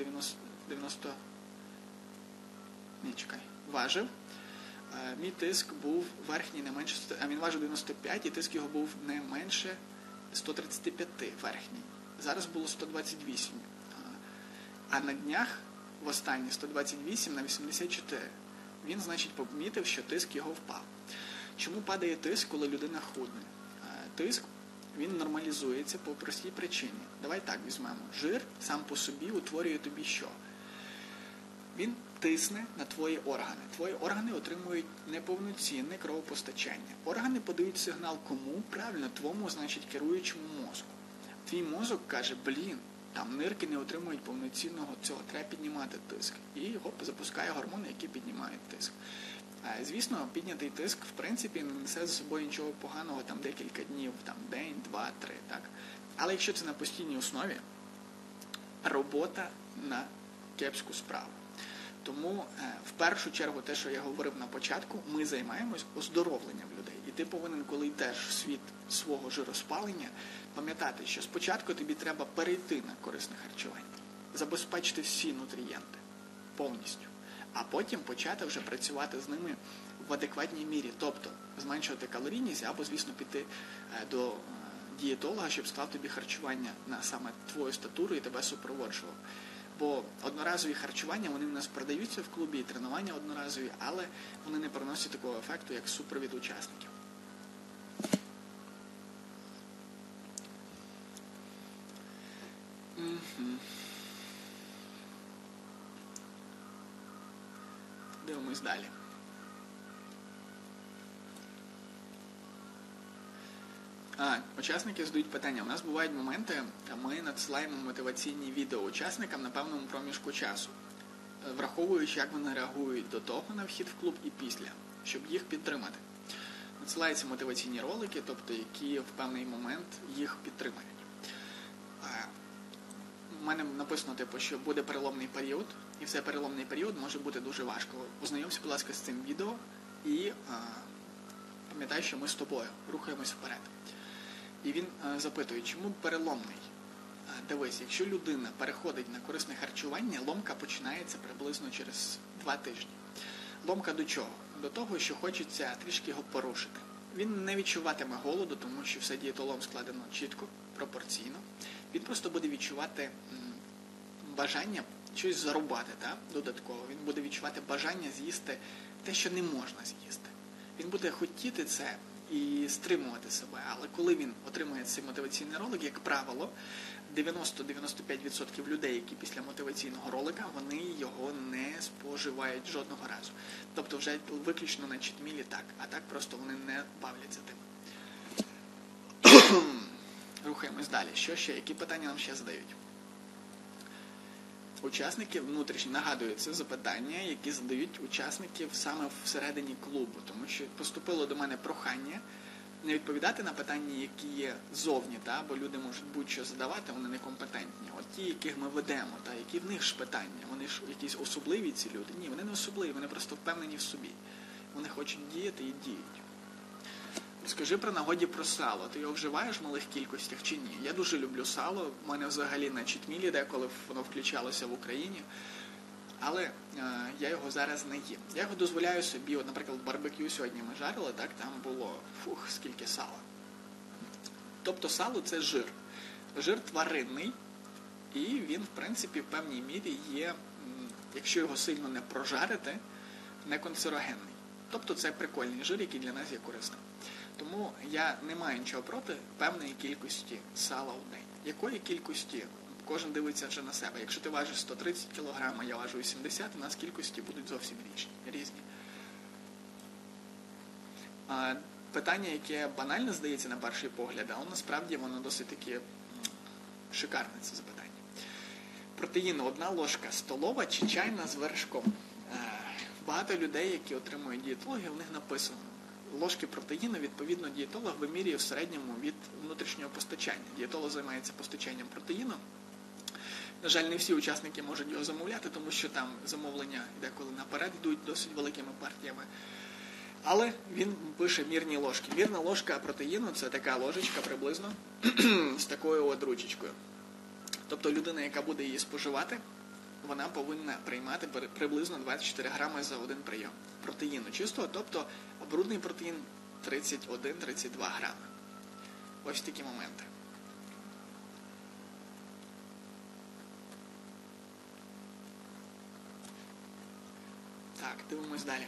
Speaker 1: важив. Мій тиск був верхній не менше, він важив 95, і тиск його був не менше 135 верхній. Зараз було 128. А на днях, востаннє 128 на 84. Він, значить, помітив, що тиск його впав. Чому падає тиск, коли людина худне? Тиск, він нормалізується по простій причині. Давай так візьмемо. Жир сам по собі утворює тобі що? Він тисне на твої органи. Твої органи отримують неповноцінне кровопостачання. Органи подають сигнал кому? Правильно, твому, значить, керуючому мозку. Твій мозок каже, там нирки не отримують повноцінного цього, треба піднімати тиск. І запускає гормони, які піднімають тиск. Звісно, піднятий тиск, в принципі, не несе за собою нічого поганого там декілька днів, день, два, три, так? Але якщо це на постійній основі, робота на кепську справу. Тому, в першу чергу, те, що я говорив на початку, ми займаємось оздоровленням людей. І ти повинен, коли йдеш в світ свого жироспалення, пам'ятати, що спочатку тобі треба перейти на корисне харчування, забезпечити всі нутрієнти повністю, а потім почати вже працювати з ними в адекватній мірі, тобто зменшувати калорійність або, звісно, піти до дієтолога, щоб склав тобі харчування на саме твою статуру і тебе супроводжував. Бо одноразові харчування, вони в нас продаються в клубі, і тренування одноразові, але вони не приносять такого ефекту, як супровід учасників. Дивимось далі. Учасники задають питання. У нас бувають моменти, ми надсилаємо мотиваційні відео учасникам на певному проміжку часу, враховуючи, як вони реагують до того на вхід в клуб і після, щоб їх підтримати. Надсилаються мотиваційні ролики, тобто які в певний момент їх підтримують. в мене написано, що буде переломний період, і в цей переломний період може бути дуже важко. Ознайомся, будь ласка, з цим відео і пам'ятай, що ми з тобою рухаємось вперед. І він запитує, чому переломний? Дивись, якщо людина переходить на корисне харчування, ломка починається приблизно через 2 тижні. Ломка до чого? До того, що хочеться трішки його порушити. Він не відчуватиме голоду, тому що все дієтолом складено чітко, пропорційно. Він просто буде відчувати бажання щось зарубати, додатково. Він буде відчувати бажання з'їсти те, що не можна з'їсти. Він буде хотіти це і стримувати себе. Але коли він отримує цей мотиваційний ролик, як правило, 90-95% людей, які після мотиваційного ролика, вони його не споживають жодного разу. Тобто вже виключно на читмілі так, а так просто вони не бавляться тим. Рухаємось далі. Що ще? Які питання нам ще задають? Учасники внутрішні, нагадую, це запитання, які задають учасників саме всередині клубу, тому що поступило до мене прохання не відповідати на питання, які є зовні, бо люди можуть будь-що задавати, вони некомпетентні. От ті, яких ми ведемо, які в них ж питання, вони ж якісь особливі ці люди? Ні, вони не особливі, вони просто впевнені в собі. Вони хочуть діяти і діють. Скажи про нагоді про сало. Ти його вживаєш в малих кількостях чи ні? Я дуже люблю сало. У мене взагалі на читмілі, деколи воно включалося в Україні. Але я його зараз не їм. Я його дозволяю собі, от, наприклад, барбекю сьогодні ми жарили, там було, скільки сала. Тобто сало – це жир. Жир тваринний, і він, в принципі, в певній мірі є, якщо його сильно не прожарити, не канцерогенний. Тобто це прикольний жир, який для нас є корисним. Тому я не маю нічого проти певної кількості сала в день. Якої кількості? Кожен дивиться вже на себе. Якщо ти важиш 130 кг, а я важу 80, у нас кількості будуть зовсім різні. Питання, яке банально здається на перший погляд, але насправді воно досить таки шикарне, це запитання. Протеїну 1 ложка столова чи чайна з вершком? Багато людей, які отримують дієтологію, в них написано, ложки протеїну, відповідно, дієтолог вимірює в середньому від внутрішнього постачання. Дієтолог займається постачанням протеїну. На жаль, не всі учасники можуть його замовляти, тому що там замовлення деколи наперед йдуть досить великими партіями. Але він пише мірні ложки. Мірна ложка протеїну – це така ложечка приблизно з такою от ручечкою. Тобто людина, яка буде її споживати, вона повинна приймати приблизно 24 грами за один прийом протеїну чистого, тобто брудний протеїн 31-32 грами. Ось такі моменти. Так, дивимось далі.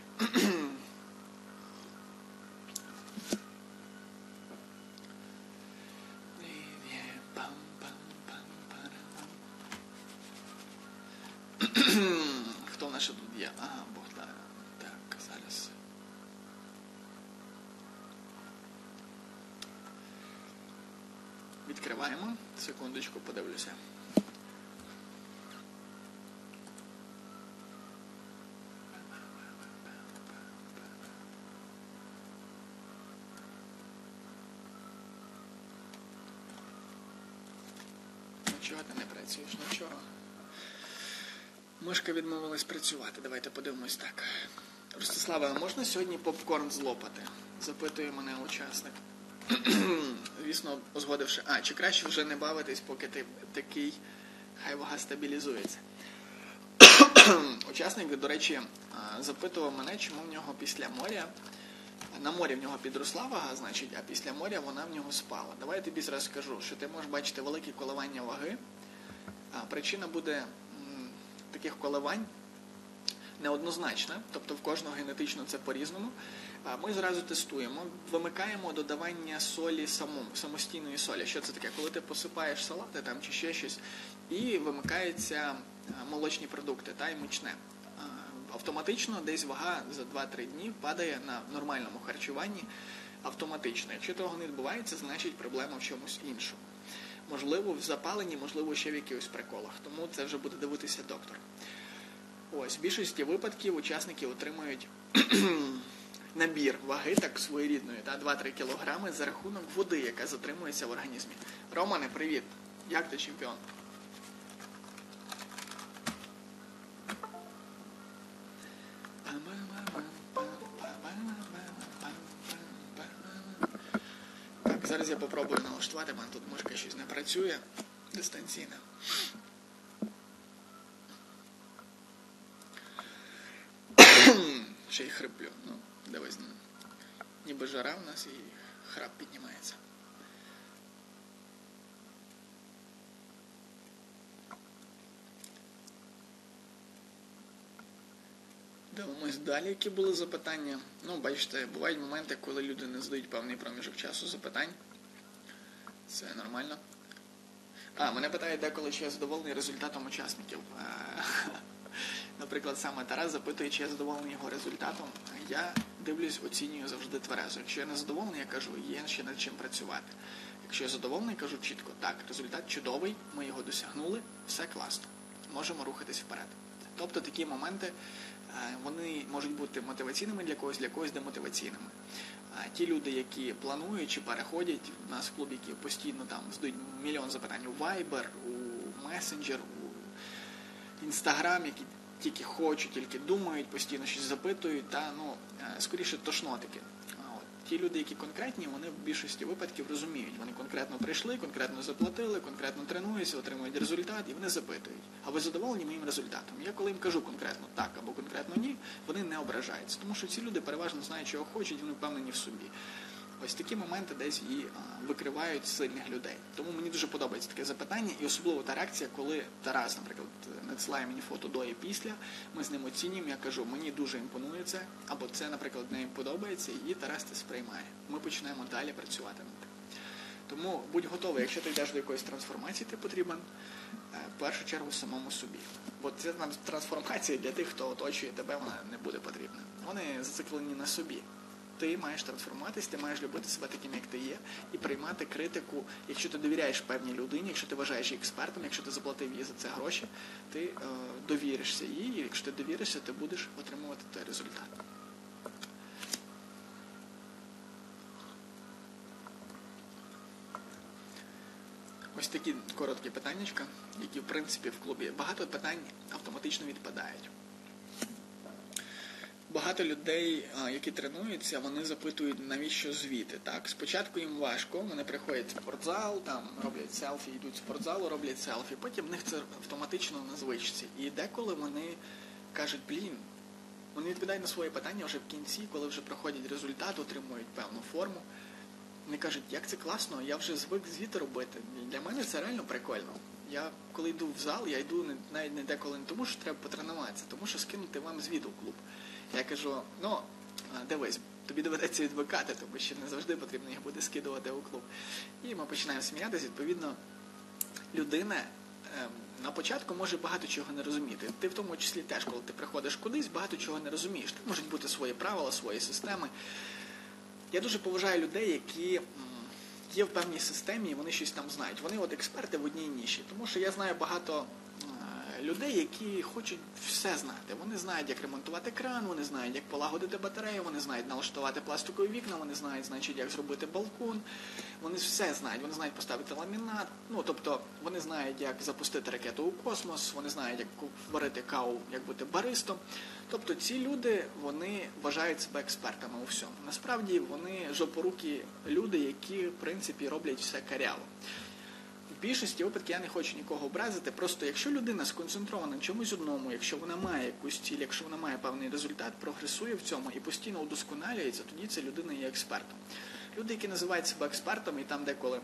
Speaker 1: Хто в нас ще тут є? Ага, Богдан. Так, зараз. Відкриваємо. Секундочку, подивлюся. Чого ти не працюєш? Нічого. Мишка відмовилась працювати. Давайте подивимось так. Ростислава, а можна сьогодні попкорн злопати? Запитує мене учасник. Звісно, узгодивши. Чи краще вже не бавитись, поки ти такий, хай вага стабілізується. Учасник, до речі, запитував мене, чому в нього після моря, на морі в нього підросла вага, значить, а після моря вона в нього спала. Давай я тобі зразу скажу, що ти можеш бачити великі коливання ваги. Причина буде таких коливань неоднозначна, тобто в кожного генетично це по-різному. Ми зразу тестуємо, вимикаємо додавання солі самостійної солі. Що це таке? Коли ти посипаєш салати чи ще щось, і вимикаються молочні продукти і мучне. Автоматично десь вага за 2-3 дні падає на нормальному харчуванні автоматично. Якщо того не відбувається, значить проблема в чомусь іншому. Можливо, в запаленні, можливо, ще в якихось приколах. Тому це вже буде дивитися доктор. Ось, в більшості випадків учасники отримують набір ваги, так своєрідної, 2-3 кілограми за рахунок води, яка затримується в організмі. Романе, привіт! Як ти, чемпіон? зараз я попробую налаштувати, в мене тут мишка щось не працює дистанційно. Ще й хриплю. Ну, дивись, ніби жара в нас і храп піднімається. Дивимось далі, які були запитання. Ну, бачите, бувають моменти, коли люди не задають певний проміжок часу запитань. Це нормально. Мене питають деколи, чи я задоволений результатом учасників. Наприклад, саме Тарас запитує, чи я задоволений його результатом. Я дивлюсь, оцінюю завжди тверезо. Якщо я не задоволений, я кажу, є ще над чим працювати. Якщо я задоволений, кажу чітко, так, результат чудовий, ми його досягнули, все класно, можемо рухатись вперед. Тобто такі моменти, вони можуть бути мотиваційними для когось демотиваційними. Ті люди, які планують чи переходять, у нас в клубі, які постійно там задають мільйон запитань у Viber, у Messenger, у Instagram, які тільки хочуть, тільки думають, постійно щось запитують, скоріше тошнотики. Ті люди, які конкретні, вони в більшості випадків розуміють. Вони конкретно прийшли, конкретно заплатили, конкретно тренуються, отримують результат, і вони запитують. А ви задоволені моїм результатом? Я коли їм кажу конкретно так або конкретно ні, вони не ображаються. Тому що ці люди переважно знають, чого хочуть, вони впевнені в собі. Ось такі моменти десь і викривають сильних людей. Тому мені дуже подобається таке запитання, і особливо та реакція, коли Тарас, наприклад, надсилає мені фото до і після, ми з ним оцінюємо, я кажу, мені дуже імпонує це, або це, наприклад, не їм подобається, і Тарас це сприймає. Ми починаємо далі працювати над тим. Тому будь готовий, якщо ти йдеш до якоїсь трансформації, ти потрібен в першу чергу самому собі. Бо ця трансформація для тих, хто оточує тебе, вона не буде потрібна. Вони зациклені на собі. Ти маєш трансформуватись, ти маєш любити себе таким, як ти є, і приймати критику. Якщо ти довіряєш певній людині, якщо ти вважаєш її експертом, якщо ти заплатив їй за це гроші, ти довіришся їй, і якщо ти довіришся, ти будеш отримувати той результат. Ось такі короткі питаннячка, які, в принципі, в клубі багато питань автоматично відпадають. Багато людей, які тренуються, вони запитують, навіщо звіти. Так? Спочатку їм важко, вони приходять в спортзал, там роблять селфі, йдуть в спортзал, роблять селфі, потім в них це автоматично на звичці. І деколи вони кажуть, вони відповідають на свої питання вже в кінці, коли вже проходять результат, отримують певну форму. Вони кажуть, як це класно, я вже звик звіти робити. І для мене це реально прикольно. Я, коли йду в зал, я йду навіть не деколи не тому, що треба потренуватися, тому що скинути вам звіт у клуб. Я кажу, дивись, тобі доведеться відвикати, тому що не завжди потрібно їх буде скидувати у клуб. І ми починаємо сміятися, відповідно, людина на початку може багато чого не розуміти. Ти в тому числі теж, коли ти приходиш кудись, багато чого не розумієш. Тут можуть бути свої правила, свої системи. Я дуже поважаю людей, які є в певній системі, і вони щось там знають. Вони експерти в одній ніші. Тому що я знаю багато людей, які хочуть все знати. Вони знають, як ремонтувати кран, вони знають, як полагодити батарею, вони знають налаштувати пластикові вікна, вони знають, як зробити балкон. Вони все знають. Вони знають поставити ламінат. Тобто, вони знають, як запустити ракету у космос, вони знають, як варити каву, як бути баристом. Тобто, ці люди, вони вважають себе експертами у всьому. Насправді, вони жопорукі люди, які, в принципі, роблять все каряво. В більшості випадків я не хочу нікого образити, просто якщо людина сконцентрована на чомусь одному, якщо вона має якусь ціль, якщо вона має певний результат, прогресує в цьому і постійно удосконалюється, тоді ця людина є експертом. Люди, які називають себе експертами, і там деколи,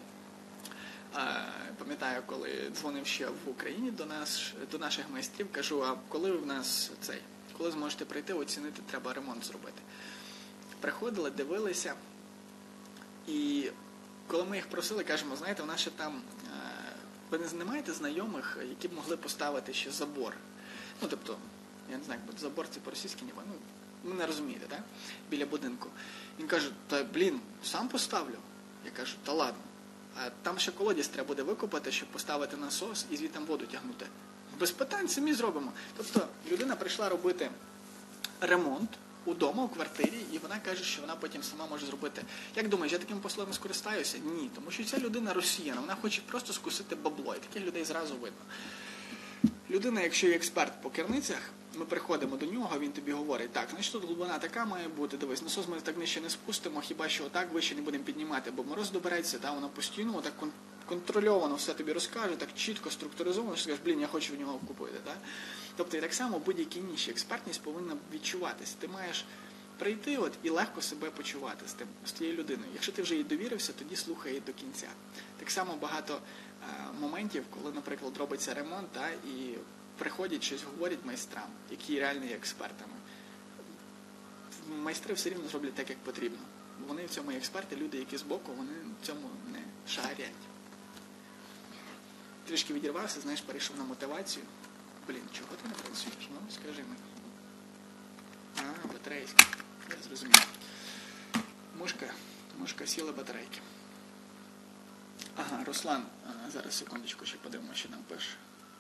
Speaker 1: пам'ятаю, коли дзвонив ще в Україні до наших майстрів, кажу, а коли ви в нас коли зможете прийти, оцінити, треба ремонт зробити. Приходили, дивилися, і коли ми їх просили, кажемо, знаєте, в нас ще там, ви не маєте знайомих, які б могли поставити ще забор. Тобто, я не знаю, як забор це по-російськи, ви не розумієте, так? Біля будинку. Він каже, сам поставлю. Я кажу, та ладно. А там ще колодязь треба буде викопати, щоб поставити насос і звідти воду тягнути. Без питань, самі зробимо. Тобто, людина прийшла робити ремонт удома, у квартирі, і вона каже, що вона потім сама може зробити. Як думаєш, я таким послугами скористаюся? Ні, тому що ця людина росіяна, вона хоче просто скусити бабло, і таких людей зразу видно. Людина, якщо є експерт по керницях, ми приходимо до нього, він тобі говорить, так, значить тут глибина така має бути, дивись, насос ми так нижче не спустимо, хіба що отак вище не будемо піднімати, бо мороз добереться, та, воно постійно так контрольовано все тобі розкаже, так чітко, структуризовано, що скажеш, блін, я хочу в нього купити. Так? Тобто і так само будь-якій ніші експертність повинна відчуватись. Ти маєш прийти і легко себе почувати з тією людиною. Якщо ти вже їй довірився, тоді слухай її до кінця. Так само багато моментів, коли, наприклад, робиться ремонт, і приходять, щось говорять майстрам, які реально є експертами. Майстри все рівно зроблять так, як потрібно. Бо вони в цьому є експерти, люди, які збоку, вони в цьому не шарять. Трішки відірвався, знаєш, перейшов на мотивацію. Блін, чого ти не працюєш? Ну, скажи мені. Батарейська. Я зрозумів. Мушка сіла батарейки. Ага, Руслан, зараз секундочку, ще подивимо, що нам пише.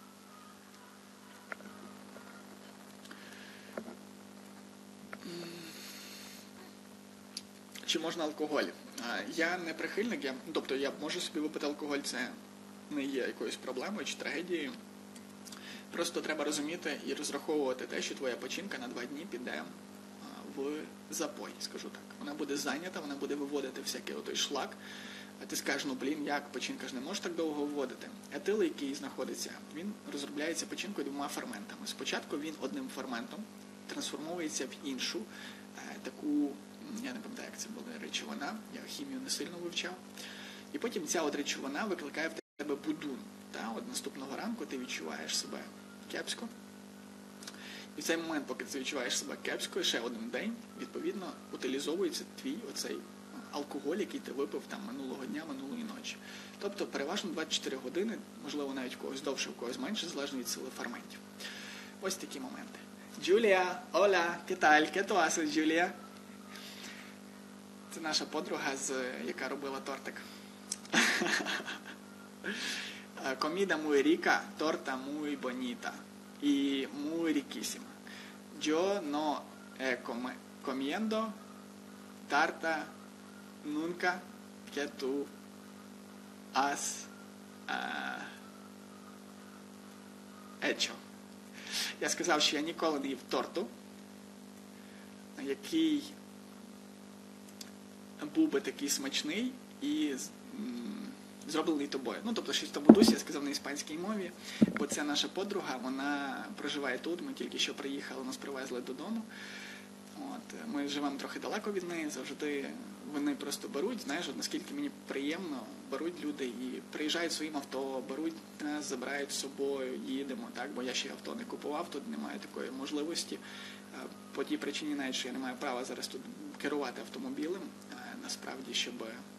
Speaker 1: Чи можна алкоголь? Я не прихильник, тобто я можу собі випити алкоголь, це не є якоюсь проблемою чи трагедією. Просто треба розуміти і розраховувати те, що твоя печінка на 2 дні піде в запой, скажу так. Вона буде зайнята, вона буде виводити всякий отой шлак. А ти скажеш, ну блін, як, печінка ж не може так довго виводити. Етил, який знаходиться, він розробляється печінкою 2 ферментами. Спочатку він одним ферментом трансформується в іншу, таку, я не пам'ятаю, як це була речовина, я хімію не сильно вивчав. І потім ця речовина викликає в тебе будун. От наступного ранку ти відчуваєш себе кепсько. І в цей момент, поки ти відчуваєш себе кепсько, ще один день, відповідно, утилізовується твій оцей алкоголь, який ти випив там минулого дня, минулої ночі. Тобто, переважно 24 години, можливо, навіть в когось довше, в когось менше, залежно від сили ферментів. Ось такі моменти. Джулія, оля, ¿qué tal? ¿Qué tú haces, Джулія? Це наша подруга, яка робила тортик. Comida muy rica, torta muy bonita y muy riquísima. Yo no comiendo tarta nunca que tú has hecho. Я сказав, що я ніколи не їв торту, який був би такий смачний і зроблений тобою. Ну, тобто, щось в тому дусі, я сказав на іспанській мові, бо це наша подруга, вона проживає тут, ми тільки що приїхали, нас привезли додому. Ми живемо трохи далеко від неї, завжди вони просто беруть, знаєш, наскільки мені приємно, беруть люди і приїжджають своїм авто, беруть нас, забирають з собою, їдемо, так, бо я ще авто не купував, тут немає такої можливості, по тій причині навіть, що я не маю права зараз тут керувати автомобілем, насправді, щоб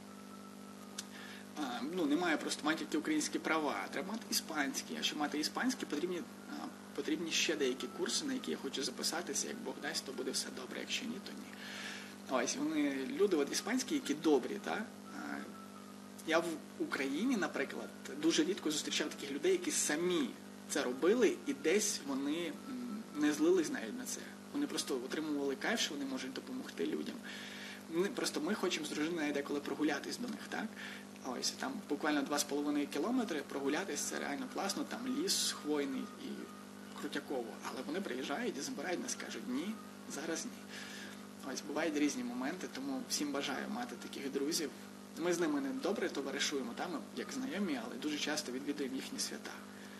Speaker 1: немає просто мати тільки українські права, треба мати іспанські, а щоб мати іспанські, потрібні ще деякі курси, на які я хочу записатися, як Бог дасть, то буде все добре, якщо ні, то ні. Ось, вони, люди іспанські, які добрі, так? Я в Україні, наприклад, дуже рідко зустрічав таких людей, які самі це робили, і десь вони не злились навіть на це. Вони просто отримували кайф, що вони можуть допомогти людям. Ми хочемо з дружиною деколи прогулятись до них, так? Ось, там буквально 2,5 кілометри прогулятись, це реально класно, там ліс хвойний і крутяково. Але вони приїжджають і забирають нас, кажуть, ні, зараз ні. Ось, бувають різні моменти, тому всім бажаю мати таких друзів. Ми з ними не добре товаришуємо, там, як знайомі, але дуже часто відвідуємо їхні свята.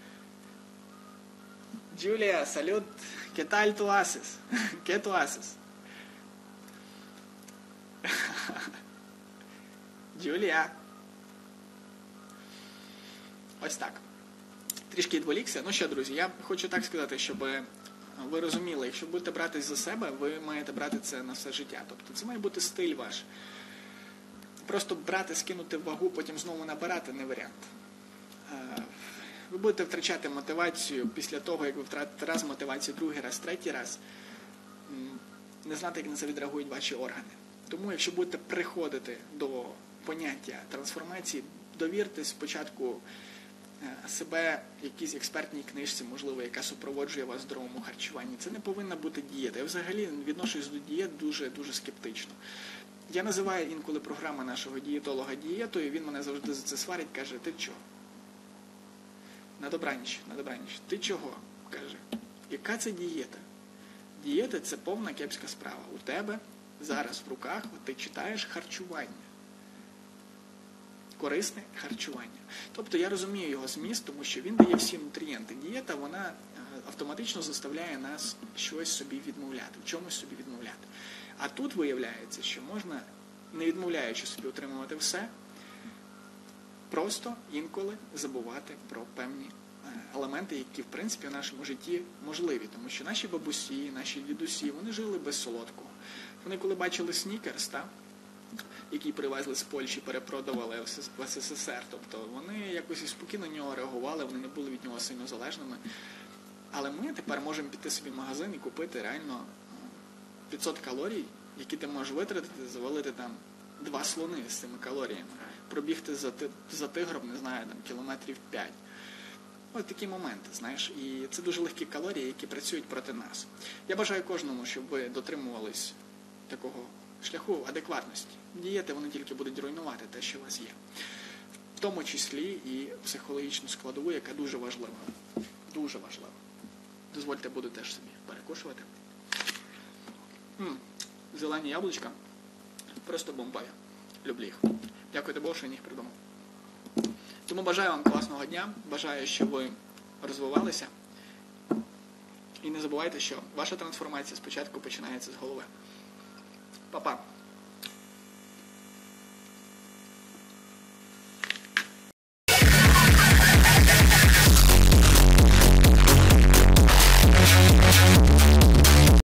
Speaker 1: Джулія, салют, ¿qué tal tú haces? ¿Qué tú haces? Джулія. Ось так. Трішки відволікся. Ну що, друзі, я хочу так сказати, щоб ви розуміли, якщо будете братись за себе, ви маєте брати це на все життя. Тобто це має бути стиль ваш. Просто брати, скинути вагу, потім знову набирати – не варіант. Ви будете втрачати мотивацію після того, як ви втратите раз мотивацію, другий раз, третій раз. Не знати, як на це відреагують ваші органи. Тому, якщо будете приходити до поняття трансформації, довіртесь спочатку себе якійсь експертній книжці, можливо, яка супроводжує вас в здоровому харчуванні. Це не повинна бути дієта. Я взагалі відношусь до дієт дуже скептично. Я називаю інколи програму нашого дієтолога дієтою, він мене завжди за це сварить, каже, ти чого? На добраніч. Ти чого? Каже. Яка це дієта? Дієта – це повна кепська справа. У тебе зараз в руках ти читаєш харчування. Корисне харчування. Тобто я розумію його зміст, тому що він дає всі нутрієнти. Дієта, вона автоматично заставляє нас щось собі відмовляти, в чомусь собі відмовляти. А тут виявляється, що можна, не відмовляючи собі отримувати все, просто інколи забувати про певні елементи, які, в принципі, в нашому житті можливі. Тому що наші бабусі, наші дідусі, вони жили без солодкого. Вони коли бачили снікерс, який привезли з Польщі, перепродавали в СССР, тобто вони якось і спокійно на нього реагували, вони не були від нього сильно залежними. Але ми тепер можемо піти собі в магазин і купити реально 500 калорій, які ти можеш витратити, завалити там 2 слони з цими калоріями, пробігти за тигром, не знаю, там, кілометрів 5. Ось такі моменти, знаєш, і це дуже легкі калорії, які працюють проти нас. Я бажаю кожному, щоб ви дотримувались такого шляху адекватності. Дієти, вони тільки будуть руйнувати те, що у вас є. В тому числі і психологічну складову, яка дуже важлива. Дуже важлива. Дозвольте, буду теж собі перекушувати. Зелені яблучка. Просто бомбові. Люблю їх. Дякую Богу, що я їх придумав. Тому бажаю вам класного дня. Бажаю, щоб ви розвивалися. І не забувайте, що ваша трансформація спочатку починається з голови. Па-па.